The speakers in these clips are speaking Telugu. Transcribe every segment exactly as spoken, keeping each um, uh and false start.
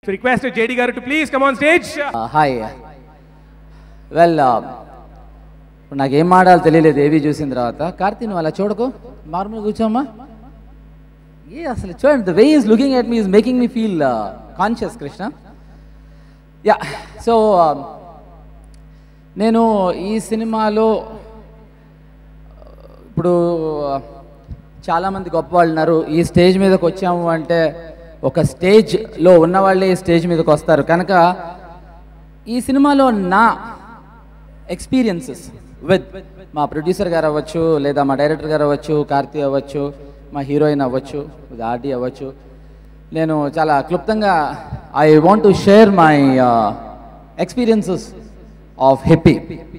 Request J D Garu to please come on stage. Uh, hi. Well, నాకు ఏం మాడాలో తెలియలేదు ఏవి చూసిన తర్వాత. కార్తీ నువ్వు అలా చూడకు, నార్మల్ కూర్చోమ్మా. ఏ అసలు చూడండి, the way is looking at me is making me feel conscious Krishna. Yeah, so నేను ఈ సినిమాలో ఇప్పుడు చాలామంది గొప్ప వాళ్ళు ఉన్నారు. ఈ స్టేజ్ మీదకి వచ్చాము అంటే ఒక స్టేజ్లో ఉన్నవాళ్ళే ఈ స్టేజ్ మీదకి వస్తారు. కనుక ఈ సినిమాలో నా ఎక్స్పీరియన్సెస్ విత్ మా ప్రొడ్యూసర్ గారు అవ్వచ్చు, లేదా మా డైరెక్టర్ గారు అవ్వచ్చు, కార్తీ అవ్వచ్చు, మా హీరోయిన్ అవ్వచ్చు, ఆర్డీ అవ్వచ్చు, నేను చాలా క్లుప్తంగా I want to share my experiences of Hippi.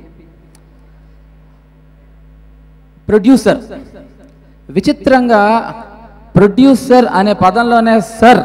Producer, విచిత్రంగా ప్రొడ్యూసర్ అనే పదంలోనే sir,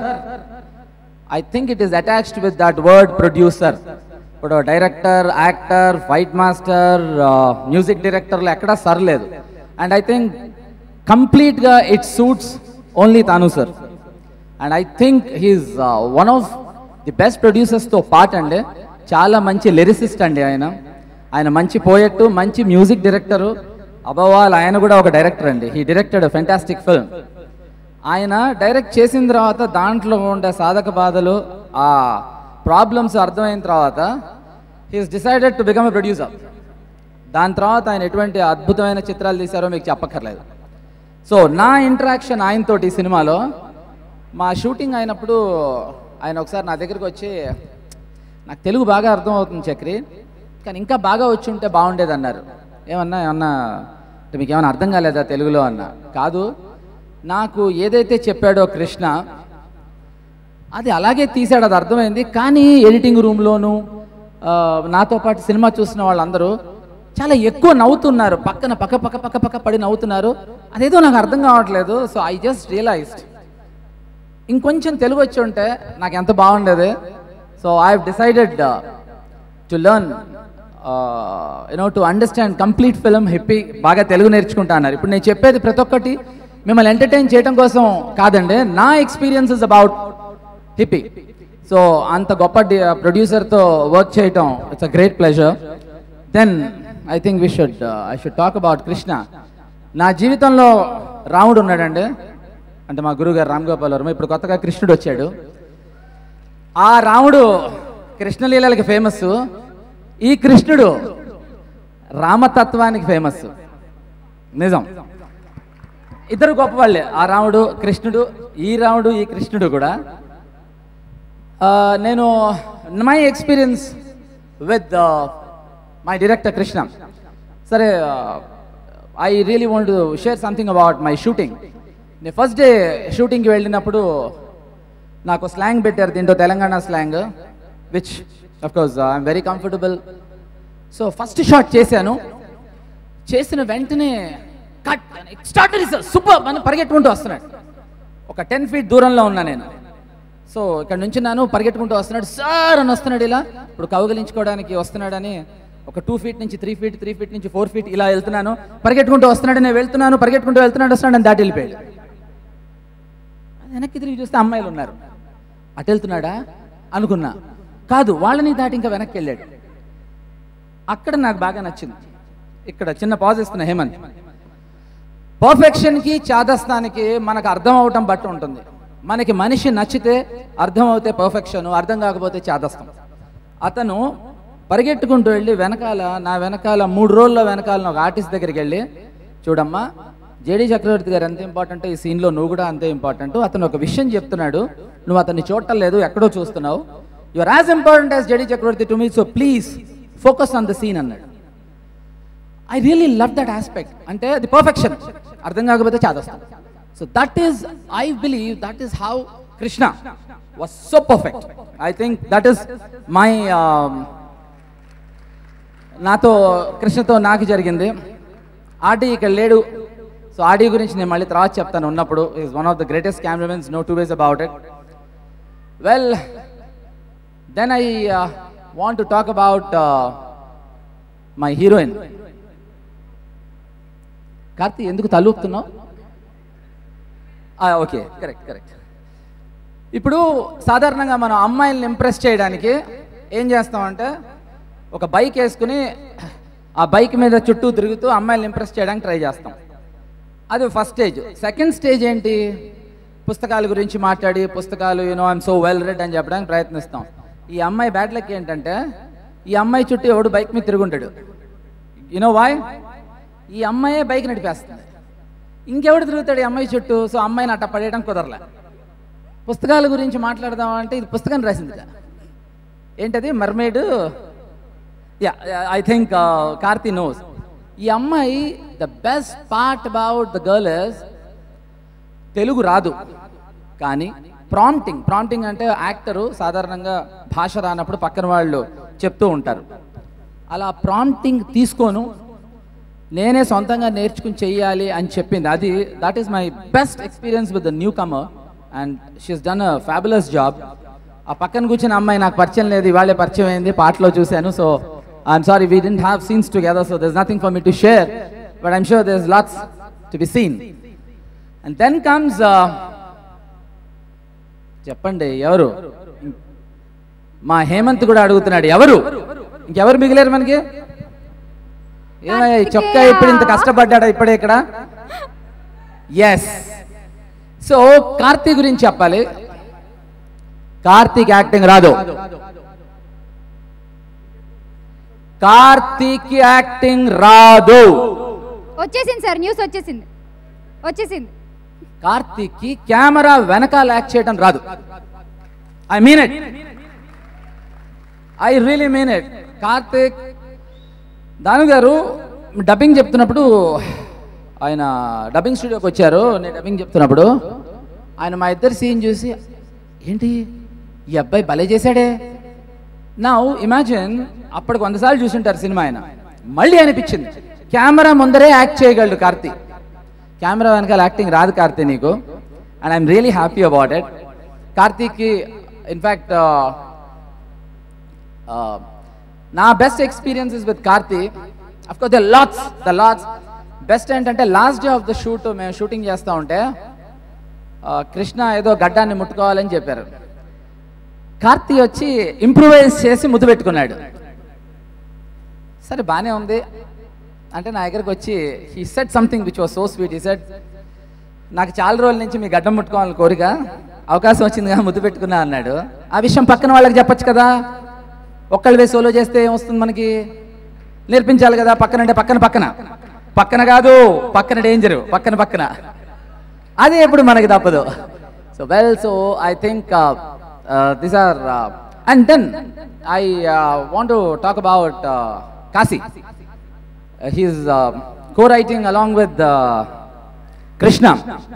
I think it is attached with that word producer. ఇప్పుడు director, actor, fight master, music డైరెక్టర్లు ఎక్కడా సర్ లేదు. అండ్ ఐ థింక్ కంప్లీట్గా ఇట్ సూట్స్ ఓన్లీ తాను sir. And I think he's one of the best ప్రొడ్యూసర్స్తో పార్ట్ అండి. చాలా మంచి లిరిసిస్ట్ అండి ఆయన. ఆయన మంచి పోయెట్, మంచి మ్యూజిక్ డైరెక్టరు. అబవ్ ఆల్ ఆయన కూడా ఒక డైరెక్టర్ అండి. He directed a fantastic film. ఆయన డైరెక్ట్ చేసిన తర్వాత దాంట్లో ఉండే సాధక బాధలు, ఆ ప్రాబ్లమ్స్ అర్థమైన తర్వాత he's decided to become a producer. దాని తర్వాత ఆయన ఎటువంటి అద్భుతమైన చిత్రాలు తీశారో మీకు చెప్పక్కర్లేదు. సో నా ఇంటరాక్షన్ ఆయనతోటి ఈ సినిమాలో, మా షూటింగ్ అయినప్పుడు ఆయన ఒకసారి నా దగ్గరికి వచ్చి, నాకు తెలుగు బాగా అర్థం అవుతుంది చక్రి, కానీ ఇంకా బాగా వచ్చి ఉంటే బాగుండేది అన్నారు. ఏమన్నా ఏమన్నా మీకు ఏమైనా అర్థం కాలేదా తెలుగులో అన్న? కాదు, నాకు ఏదైతే చెప్పాడో కృష్ణ అది అలాగే తీశాడు, అది అర్థమైంది. కానీ ఎడిటింగ్ రూమ్లోనూ నాతో పాటు సినిమా చూసిన వాళ్ళందరూ చాలా ఎక్కువ నవ్వుతున్నారు, పక్కన పక్క పక్క పక్క పక్క పడి నవ్వుతున్నారు. అదేదో నాకు అర్థం కావట్లేదు. సో ఐ జస్ట్ రియలైజ్డ్ ఇంకొంచెం తెలుగు వచ్చి ఉంటే నాకు ఎంత బాగుండేది. So I have decided to learn you know to understand complete film Hippi. బాగా తెలుగు నేర్చుకుంటా అన్నారు. ఇప్పుడు నేను చెప్పేది ప్రతి ఒక్కటి మిమ్మల్ని ఎంటర్టైన్ చేయడం కోసం కాదండి, నా ఎక్స్పీరియన్సెస్ అబౌట్ హిప్పీ. సో అంత గొప్ప ప్రొడ్యూసర్తో వర్క్ చేయటం it's a great pleasure. Then I think we should I should talk about Krishna. నా జీవితంలో రాముడు ఉన్నాడండి, అంటే మా గురువుగారు రామ్ గోపాల్ వర్మ. ఇప్పుడు కొత్తగా కృష్ణుడు వచ్చాడు. ఆ రాముడు కృష్ణలీలకి ఫేమస్, ఈ కృష్ణుడు రామతత్వానికి ఫేమస్. నిజం, ఇద్దరు గొప్ప వాళ్ళే, ఆ రాముడు కృష్ణుడు. ఈ రాముడు ఈ కృష్ణుడు కూడా. నేను my experience with my director Krishna. సరే, I really want to share something about my shooting. నేను ఫస్ట్ డే షూటింగ్కి వెళ్ళినప్పుడు నాకు స్లాంగ్ పెట్టారు, దీంట్లో Telangana slang, which of course I'm very comfortable. So first shot చేశాను. చేసిన వెంటనే కట్ ఎక్స్ట్రాడనరీ సూపర్ అని పరిగెట్టుకుంటూ వస్తున్నాడు. ఒక టెన్ ఫీట్ దూరంలో ఉన్నా నేను. సో ఇక్కడ నుంచి నాను పరిగెట్టుకుంటూ వస్తున్నాడు, సార్ అని వస్తున్నాడు. ఇలా ఇప్పుడు కౌగలించుకోవడానికి వస్తున్నాడని ఒక టూ ఫీట్ నుంచి త్రీ ఫీట్ త్రీ ఫీట్ నుంచి ఫోర్ ఫీట్ ఇలా వెళ్తున్నాను. పరిగెట్టుకుంటూ వస్తున్నాడు, నేను వెళ్తున్నాను, పరిగెట్టుకుంటూ వెళ్తున్నాడు, వస్తున్నాడు అని దాటి వెళ్ళిపోయాడు. వెనక్కి తిరిగి చూస్తే అమ్మాయిలు ఉన్నారు. అటు వెళ్తున్నాడా అనుకున్నా, కాదు, వాళ్ళని దాటి ఇంకా వెనక్కి వెళ్ళాడు. అక్కడ నాకు బాగా నచ్చింది. ఇక్కడ చిన్న పాజ్ ఇస్తున్నా హేమంత్. పర్ఫెక్షన్కి చాదస్తానికి మనకు అర్థం అవటం బట్టి ఉంటుంది. మనకి మనిషి నచ్చితే అర్థం అవుతే పర్ఫెక్షన్, అర్థం కాకపోతే చాదస్తం. అతను పరిగెట్టుకుంటూ వెళ్ళి వెనకాల, నా వెనకాల మూడు రోజుల్లో వెనకాల ఒక ఆర్టిస్ట్ దగ్గరికి వెళ్ళి, చూడమ్మా, జేడీ చక్రవర్తి గారు ఎంత ఇంపార్టెంట్, ఈ సీన్లో నువ్వు కూడా అంతే ఇంపార్టెంట్. అతను ఒక విషయం చెప్తున్నాడు, నువ్వు అతన్ని చూడటం లేదు, ఎక్కడో చూస్తున్నావు. You are as important as JD Chakravarthy to me, so please focus on the scene అన్నాడు. I really love that aspect. అంటే అది పర్ఫెక్షన్, అర్థం కాకపోతే చాదస్తాం. So that is, I believe that is how Krishna was so perfect. I think that is my, నాతో కృష్ణతో నాకు జరిగింది. ఆర్డీ ఇక్కడ లేడు, సో ఆర్డీ గురించి నేను మళ్ళీ తర్వాత చెప్తాను ఉన్నప్పుడు. Is one of the greatest cameramens, no two ways about it. Well, then I want to talk about my heroine. Karthi ఎందుకు తలూపుతున్నావు? Okay, correct correct. ఇప్పుడు సాధారణంగా మనం అమ్మాయిల్ని ఇంప్రెస్ చేయడానికి ఏం చేస్తామంటే ఒక బైక్ వేసుకుని ఆ బైక్ మీద చుట్టూ తిరుగుతూ అమ్మాయిల్ని ఇంప్రెస్ చేయడానికి ట్రై చేస్తాం. అది ఫస్ట్ స్టేజ్. సెకండ్ స్టేజ్ ఏంటి? పుస్తకాల గురించి మాట్లాడి పుస్తకాలు you know I'm so well read అని చెప్పడానికి ప్రయత్నిస్తాం. ఈ అమ్మాయి బ్యాడ్ లక్ ఏంటంటే ఈ అమ్మాయి చుట్టూ ఎవడు బైక్ మీద తిరుగుంటాడు. You know why? ఈ అమ్మాయే బైక్ నడిపేస్తుంది. ఇంకెవడు తిరుగుతాడు ఈ అమ్మాయి చుట్టూ? సో అమ్మాయిని అట్ట పడేయడం కుదరలే. పుస్తకాల గురించి మాట్లాడదాం అంటే ఇది పుస్తకం రాసింది ఏంటది? Mermaid. Yeah, I think Karthi knows. ఈ అమ్మాయి the best part about the girl is Telugu రాదు కానీ ప్రాంప్టింగ్ ప్రాంప్టింగ్ అంటే యాక్టరు సాధారణంగా భాష రానప్పుడు పక్కన వాళ్ళు చెప్తూ ఉంటారు. అలా ప్రాంప్టింగ్ తీసుకోను నేనే సొంతంగా నేర్చుకుని చెయ్యాలి అని చెప్పింది. అది that is my best experience with the newcomer and she's done a fabulous job. ఆ పక్కన కూర్చున్న అమ్మాయి నాకు పరిచయం లేదు, ఇవాళే పరిచయం అయింది, పాటలో చూశాను. So I'm sorry we didn't have scenes together, so there is nothing for me to share, but I'm sure there is lots to be seen. And then comes చెప్పండి ఎవరు? మా హేమంత్ కూడా అడుగుతున్నాడు ఎవరు? ఇంకెవరు మిగిలేరు మనకి? ఏమయ్యా చొక్కా ఇప్పుడు ఇంత కష్టపడ్డా ఇప్పుడే ఇక్కడ? ఎస్. సో కార్తీ గురించి చెప్పాలి. కార్తీక్ యాక్టింగ్ రాదు. కార్తీక్ యాక్టింగ్ రాదు. వచ్చేసింది సార్, న్యూస్ వచ్చేసింది వచ్చేసింది కార్తీక్ కి కెమెరా వెనకాల యాక్ట్ చేయడం రాదు. I mean it, I really mean it. Karthik Danu గారు డబ్బింగ్ చెప్తున్నప్పుడు, ఆయన డబ్బింగ్ స్టూడియోకి వచ్చారు, నేను డబ్బింగ్ చెప్తున్నప్పుడు ఆయన మా ఇద్దరు సీన్ చూసి ఏంటి ఈ అబ్బాయి భలే చేశాడే. నా ఇమాజిన్ అప్పటికి వందసార్లు చూసుంటారు సినిమా. ఆయన మళ్ళీ అనిపించింది కెమెరా ముందరే యాక్ట్ చేయగలడు కార్తీ, కెమెరా వెనకాల యాక్టింగ్ రాదు కార్తీ నీకు. And I'm really happy about it. కార్తీక్కి ఇన్ఫ్యాక్ట్ నా best experiences with Karthi of course the lots the lots best ఏంటంటే last day of the shoot మేము షూటింగ్ చేస్తూ ఉంటే కృష్ణ ఏదో గడ్డాన్ని ముట్టుకోవాలని చెప్పారు. కార్తీ వచ్చి ఇంప్రూవైజ్ చేసి ముద్దు పెట్టుకున్నాడు. సరే బాగానే ఉంది అంటే నా దగ్గరకు వచ్చి he said something which was so sweet. He said నాకు చాలా రోజుల నుంచి మీ గడ్డం ముట్టుకోవాలని కోరిక, అవకాశం వచ్చిందిగా ముద్దు పెట్టుకున్నా అన్నాడు. ఆ విషయం పక్కన వాళ్ళకి చెప్పొచ్చు కదా, ఒక్కళ్ళు వేసి సోలో చేస్తే ఏమొస్తుంది మనకి? నేర్పించాలి కదా. పక్కన అంటే పక్కన పక్కన పక్కన కాదు, పక్కన డేంజరు, పక్కన పక్కన అదే ఎప్పుడు మనకి తప్పదు. So well, so I think these are and then I want to talk about Kashi. He's co-writing along with uh, Krishna.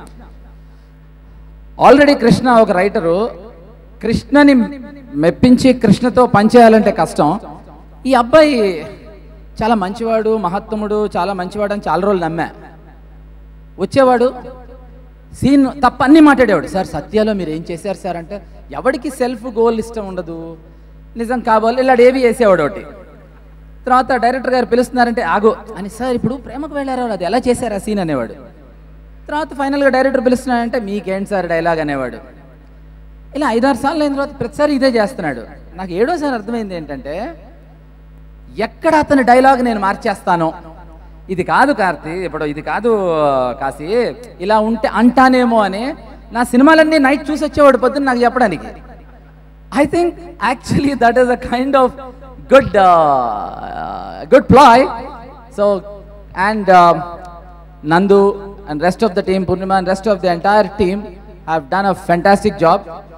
Already Krishna ఒక రైటరు. కృష్ణని మెప్పించి కృష్ణతో పనిచేయాలంటే కష్టం. ఈ అబ్బాయి చాలా మంచివాడు, మహత్తముడు, చాలా మంచివాడు అని చాలా రోజులు నమ్మా. వచ్చేవాడు సీన్ తప్ప అన్నీ మాట్లాడేవాడు. సార్ సత్యాలో మీరు ఏం చేశారు సార్ అంటే, ఎవరికి సెల్ఫ్ గోల్ ఇష్టం ఉండదు, నిజం కావాలి ఇలా ఏవి వేసేవాడు ఒకటి. తర్వాత డైరెక్టర్ గారు పిలుస్తున్నారంటే ఆగో అని, సార్ ఇప్పుడు ప్రేమకు వెళ్ళారు అది ఎలా చేశారు ఆ సీన్ అనేవాడు. తర్వాత ఫైనల్గా డైరెక్టర్ పిలుస్తున్నాడంటే మీకేంటి సార్ డైలాగ్ అనేవాడు. ఇలా ఐదారు సార్లు అయిన తర్వాత ప్రతిసారి ఇదే చేస్తున్నాడు. నాకు ఏడోసారి అర్థమైంది ఏంటంటే, ఎక్కడ అతని డైలాగ్ నేను మార్చేస్తానో, ఇది కాదు కార్తీ, ఇప్పుడు ఇది కాదు కాశీ, ఇలా ఉంటే అంటానేమో అని నా సినిమాలన్నీ నైట్ చూసి వచ్చేవాడు పొద్దున్న నాకు చెప్పడానికి. I think actually that is a kind of good good ploy. So and Nandu and rest of the team, Purnima and rest of the entire team have done a fantastic job.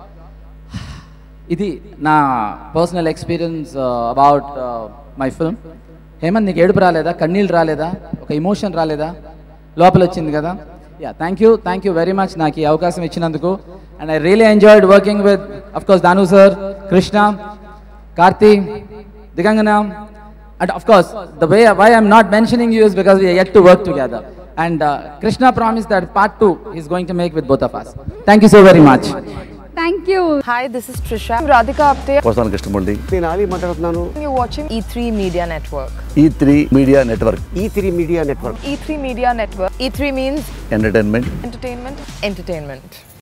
ఇది నా personal experience about my film. Hemanth నీకు ఏడుపు రాలేదా, కన్నీళ్ళు రాలేదా, ఒక ఇమోషన్ రాలేదా, లోపల వచ్చింది కదా? Yeah, thank you thank you very much నాకు ఈ అవకాశం ఇచ్చినందుకు. And I really enjoyed working with of course Danu sir, Krishna, Karthi, Digangana, and of course the way why I'm not mentioning you is because we are yet to work together. And uh, Krishna promised that part two is going to make with both of us. Thank you so very much. Thank you. Hi, this is Trisha. I'm Radhika Apte. Vasan Krishnamurthy. నేను ఆలీ మాట్లాడుతున్నాను. You're watching E three Media Network. E three Media Network. E three Media Network. E three Media Network. E three means Entertainment. entertainment. Entertainment.